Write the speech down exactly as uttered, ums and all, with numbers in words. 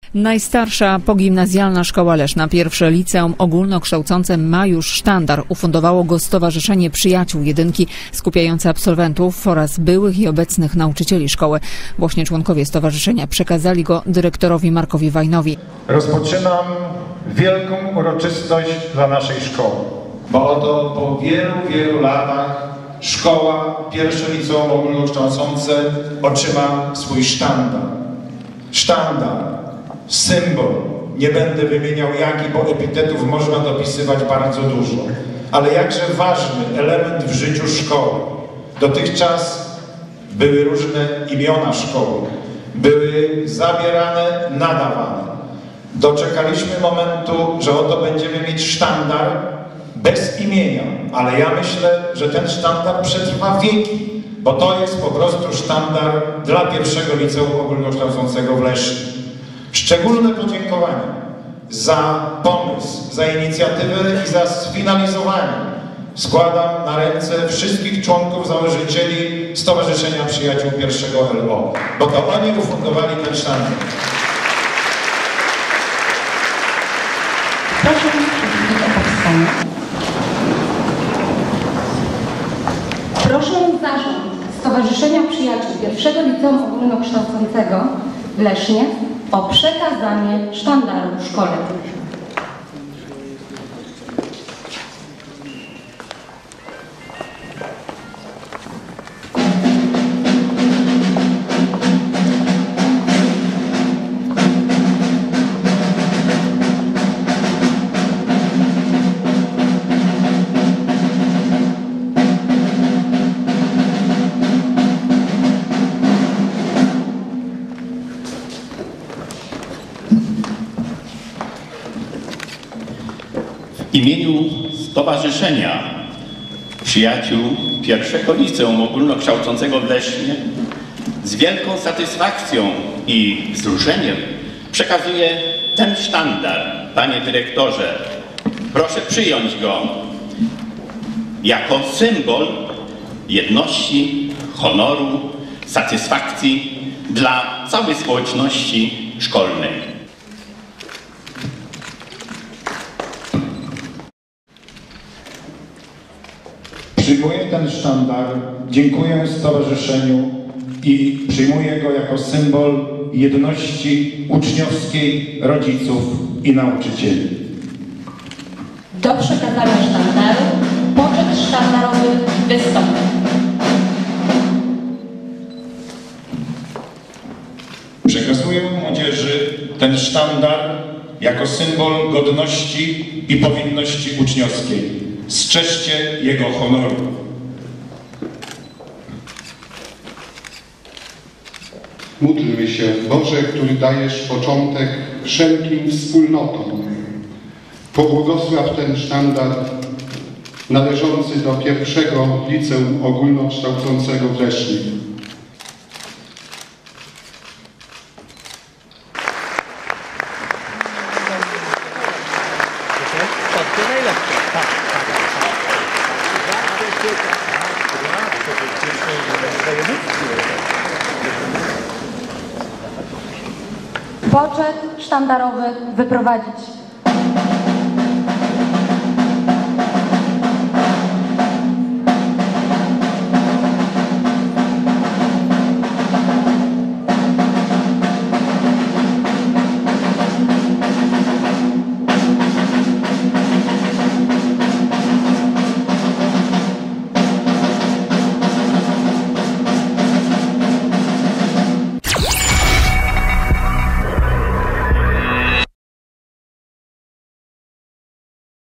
Najstarsza pogimnazjalna szkoła Leszna, pierwsze liceum ogólnokształcące, ma już sztandar. Ufundowało go Stowarzyszenie Przyjaciół Jedynki, skupiające absolwentów oraz byłych i obecnych nauczycieli szkoły. Właśnie członkowie stowarzyszenia przekazali go dyrektorowi Markowi Wajnowi. Rozpoczynam wielką uroczystość dla naszej szkoły, bo oto po wielu, wielu latach szkoła, pierwsze liceum ogólnokształcące otrzyma swój sztandar. Sztandar. Symbol, nie będę wymieniał jaki, bo epitetów można dopisywać bardzo dużo, ale jakże ważny element w życiu szkoły. Dotychczas były różne imiona szkoły, były zabierane, nadawane. Doczekaliśmy momentu, że oto będziemy mieć sztandar bez imienia, ale ja myślę, że ten sztandar przetrwa wieki, bo to jest po prostu sztandar dla pierwszego liceum ogólnokształcącego w Lesznie. Szczególne podziękowanie za pomysł, za inicjatywę i za sfinalizowanie składam na ręce wszystkich członków, założycieli Stowarzyszenia Przyjaciół pierwszego L O, bo to oni ufundowali ten sztandar. Proszę przeczytać o powstanie. Proszę zarząd Stowarzyszenia Przyjaciół pierwszego Liceum Ogólnokształcącego w Lesznie o przekazanie sztandaru szkole. W imieniu Stowarzyszenia Przyjaciół pierwszego Liceum Ogólnokształcącego w Lesznie z wielką satysfakcją i wzruszeniem przekazuję ten sztandar, panie dyrektorze. Proszę przyjąć go jako symbol jedności, honoru, satysfakcji dla całej społeczności szkolnej. Przyjmuję ten sztandar, dziękuję Stowarzyszeniu i przyjmuję go jako symbol jedności uczniowskiej, rodziców i nauczycieli. Do przekazania sztandaru poczet sztandarowy wystąpi. Przekazuję młodzieży ten sztandar jako symbol godności i powinności uczniowskiej. Strzeżcie jego honoru. Módlmy się, Boże, który dajesz początek wszelkim wspólnotom. Pobłogosław ten sztandar należący do pierwszego liceum ogólnokształcącego w Lesznie. Poczet sztandarowy wyprowadzić